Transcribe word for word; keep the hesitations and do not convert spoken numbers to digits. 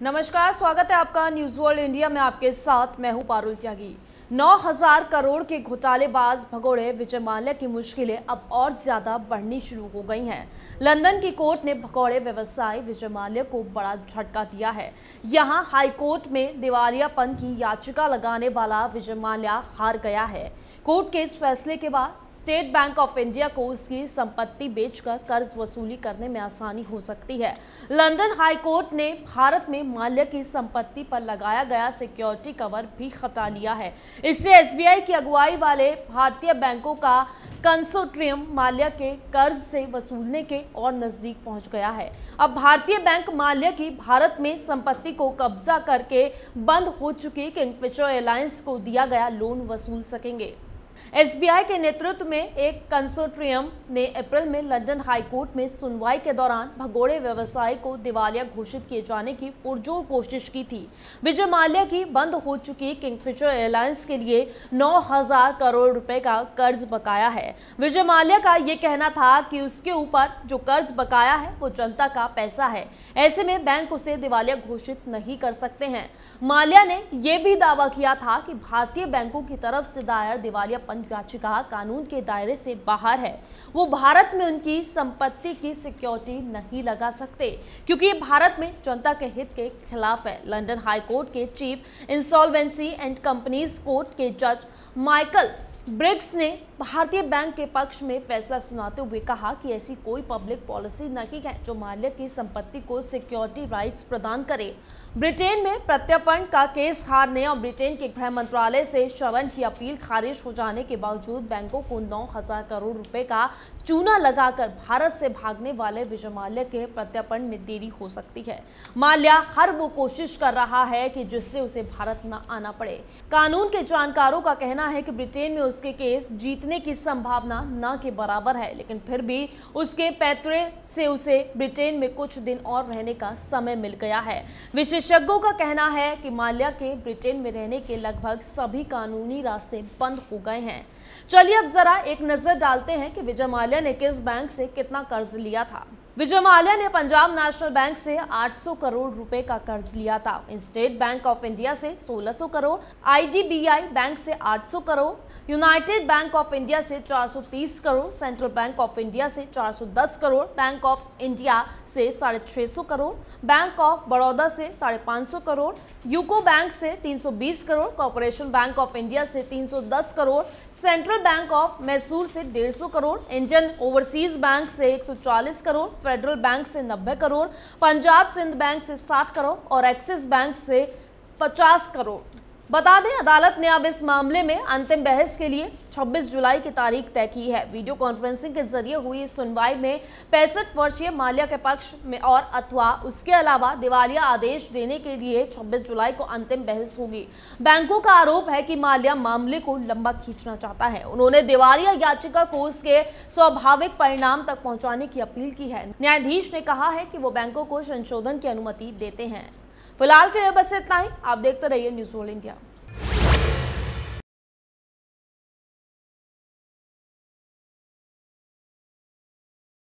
नमस्कार, स्वागत है आपका न्यूज वर्ल्ड इंडिया में। आपके साथ मैं हूं पारुल त्यागी। नौ हजार करोड़ के घोटालेबाज भगोड़े विजय माल्या की मुश्किलें अब और ज्यादा बढ़नी शुरू हो गई हैं। लंदन की कोर्ट ने भगोड़े व्यवसायी विजय माल्या को बड़ा झटका दिया है। यहां हाई कोर्ट में दिवालियापन की याचिका लगाने वाला विजय माल्या हार गया है। कोर्ट के इस फैसले के बाद स्टेट बैंक ऑफ इंडिया को उसकी संपत्ति बेचकर कर्ज वसूली करने में आसानी हो सकती है। लंदन हाई कोर्ट ने भारत में माल्या की संपत्ति पर लगाया गया सिक्योरिटी कवर भी हटा लिया है। इससे एसबीआई की अगुवाई वाले भारतीय बैंकों का कंसोर्टियम माल्या के कर्ज से वसूलने के और नजदीक पहुंच गया है। अब भारतीय बैंक माल्या की भारत में संपत्ति को कब्जा करके बंद हो चुकी किंगफिशर एयरलाइंस को दिया गया लोन वसूल सकेंगे। एसबीआई के नेतृत्व में एक कंसोर्टियम ने अप्रैल में लंदन हाई कोर्ट में सुनवाई के दौरान भगोड़े व्यवसायी को दिवालिया घोषित किए जाने की पुरजोर कोशिश की थी। विजय माल्या की बंद हो चुकी किंगफिशर एयरलाइंस के लिए नौ हजार करोड़ रुपए का कर्ज बकाया है। विजय माल्या का यह कहना था कि उसके ऊपर जो कर्ज बकाया है वो जनता का पैसा है, ऐसे में बैंक उसे दिवालिया घोषित नहीं कर सकते हैं। माल्या ने यह भी दावा किया था कि भारतीय बैंकों की तरफ से दायर दिवालिया याचिका कानून के दायरे से बाहर है। वो भारत में उनकी संपत्ति की सिक्योरिटी नहीं लगा सकते क्योंकि ये भारत में जनता के हित के खिलाफ है। लंदन हाई कोर्ट के chief insolvency and companies court के जज माइकल ब्रिग्स ने भारतीय बैंक के पक्ष में फैसला सुनाते हुए कहा कि ऐसी कोई पब्लिक पॉलिसी नहीं है जो माल्या की संपत्ति को सिक्योरिटी राइट्स प्रदान करे। ब्रिटेन में प्रत्यर्पण का केस हारने और ब्रिटेन के गृह मंत्रालय से शरण की अपील खारिज हो जाने के बावजूद बैंकों को नौ हजार करोड़ रुपए का चूना लगाकर भारत से भागने वाले विजय माल्या के प्रत्यर्पण में देरी हो सकती है। माल्या हर वो कोशिश कर रहा है कि जिससे उसे भारत न आना पड़े। कानून के जानकारों का कहना है कि ब्रिटेन में उसके केस जीतने की संभावना न के बराबर है, लेकिन फिर भी उसके पैतरे से उसे ब्रिटेन में कुछ दिन और रहने का समय मिल गया है। विशेषज्ञों का कहना है कि माल्या के ब्रिटेन में रहने के लगभग सभी कानूनी रास्ते बंद हो गए हैं। चलिए अब जरा एक नजर डालते हैं कि विजय माल्या ने किस बैंक से कितना कर्ज लिया था। विजय माल्या ने पंजाब नेशनल बैंक से आठ सौ करोड़ रुपए का कर्ज लिया था। स्टेट बैंक ऑफ इंडिया से सोलह सौ करोड़, आईडीबीआई बैंक से आठ सौ crore, United Bank of India से चार सौ तीस crore, Central Bank of India से चार सौ दस करोड़, बैंक ऑफ इंडिया से साढ़े छह सौ करोड़, बैंक ऑफ बड़ौदा से साढ़े पाँच सौ करोड़, यूको बैंक से तीन सौ बीस crore, Corporation Bank of India से तीन सौ दस crore, Central Bank of Mysore से डेढ़ सौ करोड़, इंडियन ओवरसीज बैंक से एक सौ चालीस करोड़, फेडरल बैंक से नब्बे करोड़, पंजाब सिंध बैंक से साठ करोड़ और एक्सिस बैंक से पचास करोड़। बता दें, अदालत ने अब इस मामले में अंतिम बहस के लिए छब्बीस जुलाई की तारीख तय की है। वीडियो कॉन्फ्रेंसिंग के जरिए हुई इस सुनवाई में पैंसठ वर्षीय माल्या के पक्ष में और अथवा उसके अलावा दिवालिया आदेश देने के लिए छब्बीस जुलाई को अंतिम बहस होगी। बैंकों का आरोप है कि माल्या मामले को लंबा खींचना चाहता है। उन्होंने दिवालिया याचिका को उसके स्वाभाविक परिणाम तक पहुंचाने की अपील की है। न्यायाधीश ने कहा है कि वो बैंकों को संशोधन की अनुमति देते हैं। फिलहाल के लिए बस इतना ही। आप देखते रहिए न्यूज वर्ल्ड इंडिया।